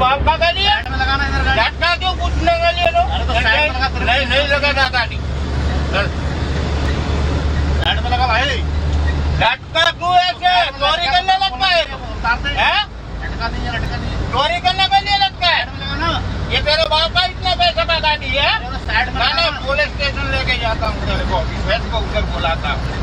आपका गाड़ी है लगाना इधर झटका क्यों पूछने के लिए नहीं लगा गाड़ी साइड में लगा भाई। झटका क्यों ऐसे चोरी करने लगता है लटका नहीं चोरी करने के लिए लगता है ये तेरे बाप का इतने पैसे का गाड़ी है साइड में मैंने पुलिस स्टेशन लेके जाता हूँ तेरे को ऑफिस को उधर बुलाता हूँ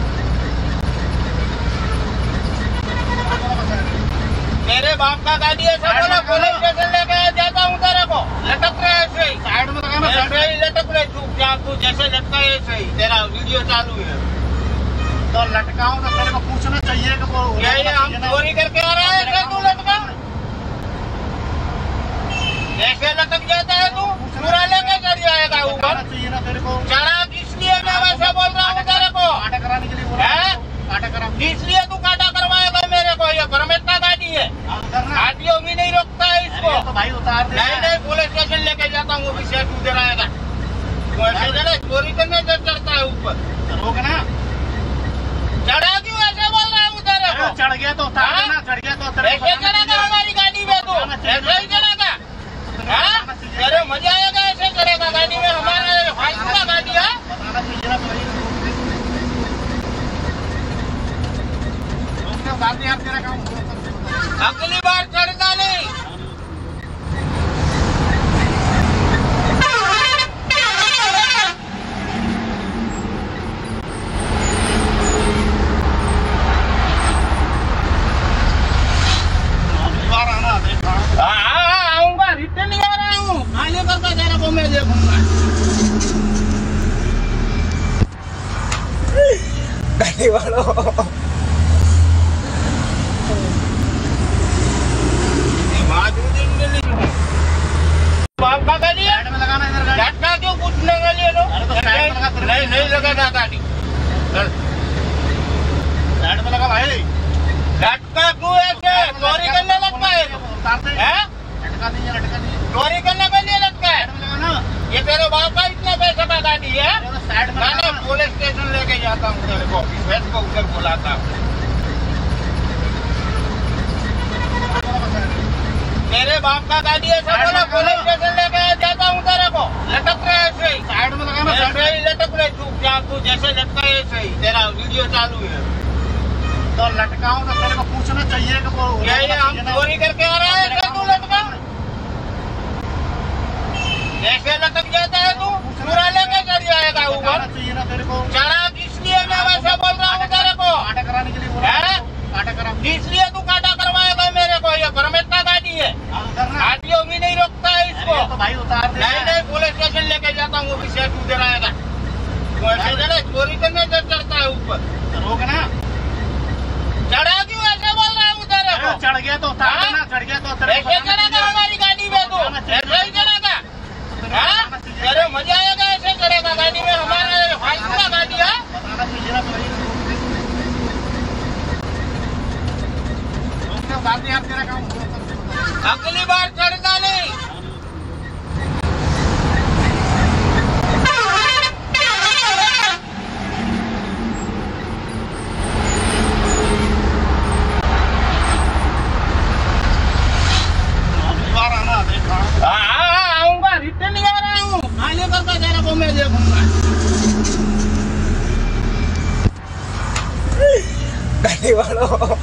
तेरे बाप का गाड़ी है सब बोला पुलिस स्टेशन लेके जाता हूँ तेरे को लटक रहे ऐसे ही साइड में लगाना ऐसे ही लटक रहे चुपचाप तू जैसे लटका ऐसे ही तेरा वीडियो चालू है तो लटकाऊं तो तेरे को पूछना चाहिए कि वो ये हम चोरी करके आ रहा है ऐसे तू लटका ऐसे लटक जाता है तू पूरा लेके चढ़ जाएगा ऊपर चाहिए ना तेरे को चढ़ा इसलिए मैं वैसे बोल रहा हूँ तेरे को काटा कराने के लिए बोल रहा हूं। काटा करा इसलिए तू काटा करवाएगा मेरे को ये परमिट का गाड़ी है आरटीओ भी नहीं रोकता है इसको तो भाई उतार दे नहीं पुलिस स्टेशन लेके जाता हूँ ऑफिस तू इधर आएगा तो ऐसे जरा चोरी करने से चढ़ता है ऊपर रोक ना चढ़ा क्यों ऐसे बोल रहा हूँ तेरे को चढ़ गया तो उतार देना चढ़ गया तो तेरे ऐसे चढ़ेगा हमारी गाड़ी में तू ऐसे ही चढ़ेगा तेरे मजा आएगा ऐसे चढ़ेगा गाड़ी में हमारा फालतू का गाड़ी है बताना चाहिए ना भाई यार तेरा काम अगली बार चढ़ता नहीं आऊंगा रिटर्न नहीं आ रहा हूँ खाली करके तेरे को मैं देखूंगा गाड़ी वालों आपका गाड़ी है साइड में लगाना इधर झटका क्यों पूछने के लिए नहीं लगा गाड़ी साइड में लगा भाई। झटका क्यों ऐसे चोरी करने लगता है लटका नहीं चोरी करने के लिए लगता है लगाना ये तेरे बाप का इतने पैसे का गाड़ी है साइड में मैंने पुलिस स्टेशन लेके जाता हूँ तेरे को ऑफिस को उधर बुलाता हूँ तेरे बाप का गाड़ी है सब बोला पुलिस स्टेशन लेके जाता हूँ तेरे को लटक रहे ऐसे ही साइड में लगाना ऐसे ही लटक रहे चुपचाप तू जैसे लटका ऐसे ही तेरा वीडियो चालू है तो लटकाऊं तो तेरे को पूछना चाहिए कि वो ये हम चोरी करके आ रहा है ऐसे तू लटका ऐसे लटक जाता है तू पूरा लेके चढ़ जाएगा ऊपर चाहिए ना तेरे को चढ़ा इसलिए मैं वैसे बोल रहा हूँ तेरे को काटा कराने के लिए बोल रहा हूं। काटा करा इसलिए तू काटा करवाएगा मेरे को ये परमिट का गाड़ी है आरटीओ भी नहीं रोकता है इसको तो भाई उतार दे नहीं पुलिस स्टेशन लेके जाता हूँ ऑफिस तू इधर आएगा तो ऐसे जरा चोरी करने से चढ़ता है ऊपर रोक ना चढ़ा क्यों ऐसे बोल रहा हूँ तेरे को चढ़ गया तो उतार देना चढ़ गया तो तेरे ऐसे चढ़ेगा हमारी गाड़ी में तू ऐसे ही चढ़ेगा तेरे मजा आएगा ऐसे चढ़ेगा गाड़ी में हमारा फालतू का गाड़ी है बताना चाहिए ना भाई यार तेरा काम अगली बार चढ़ता नहीं आऊंगा रिटर्न नहीं आ रहा हूँ खाली करके तेरे को मैं देखूंगा गाड़ी वालों